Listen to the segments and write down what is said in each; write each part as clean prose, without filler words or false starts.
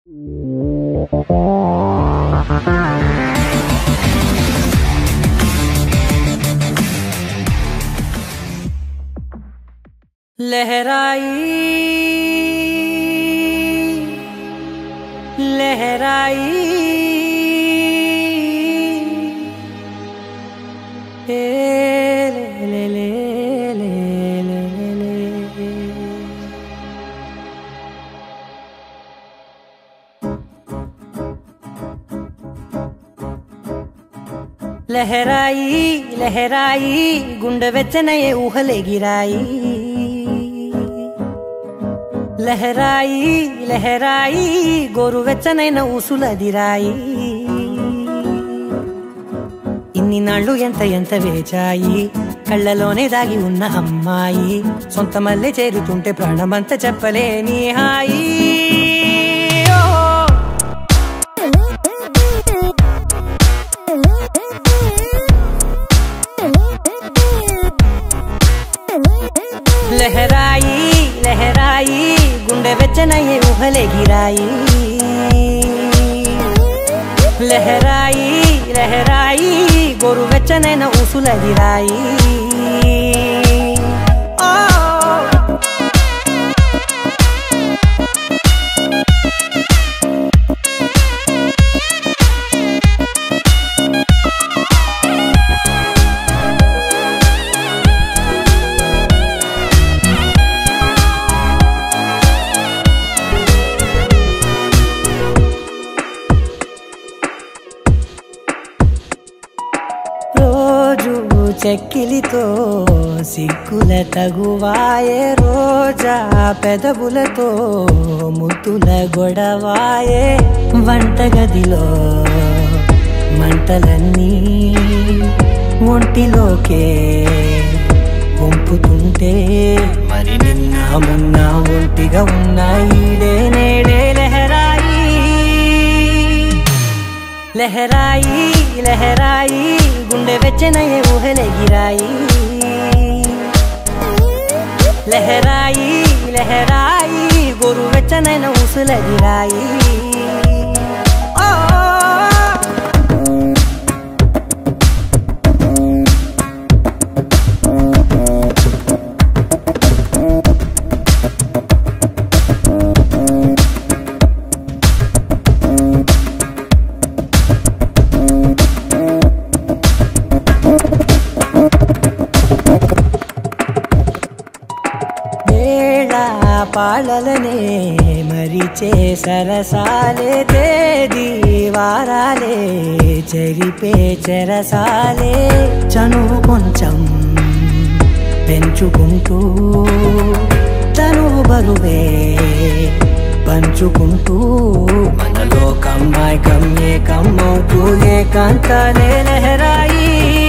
लहराई लहराई ले ले ले ले ले ले लहराई लहराई गुंड वेच्चने ऊहले गिराई लहराई लहराई गोरु वेच्चनैन ऊसुलदिराई इन्नि नाळ्ळु एंत एंत वेचाई कళ్ళలోనే దాగి ఉన్న అమ్మాయి సొంత మల్లె చేరుతుంటే ప్రాణమంత చెప్పలేని హాయి लहराई लहराई गुंडे वेच्चने ऊहले गिराई लहराई लहराई गोरु वेच्चनैन ऊसुलदिराई చెక్కిలితో సిగ్గుల తగువాయే రోజా పెదవులతో ముద్దుల గొడవాయే వంటగదిలో మంటలన్నీ ఒంటిలోకే వంపుతుంటే మరి నిన్న మొన్న ఒంటిగా ఉన్నాయి నేడే లహరాయి लहराई लहराई गुंडे वेच्चने ऊहले गिराई लहराई लहराई गोरु वेच्चनैन ऊसुलदिराई పాలలనే మరిచే సరసాలే తేదీ వారాలే చెరిపే చెరసాలే చనువు కొంచెం పెంచుకుంటూ తనువు బరువే పంచుకుంటూ మనలో కమ్మాయికం ఏకమవుతూ ఏకాంతాలే లహరాయి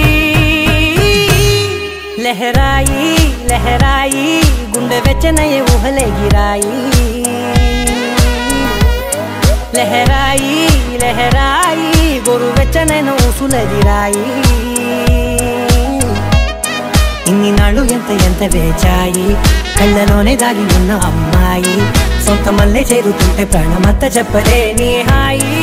लहराई लहराई गुंडे वेच्चने ऊहले गिराई लहराई लहराई गोरु वेच्चनैन ऊसुलदिराई इन्नि नाळ्ळु एंत एंत वेचाई कళ్ళలోనే దాగి ఉన్న అమ్మాయి సొంత మల్లె చేరుతుంటే ప్రాణమంత చెప్పలేని హాయి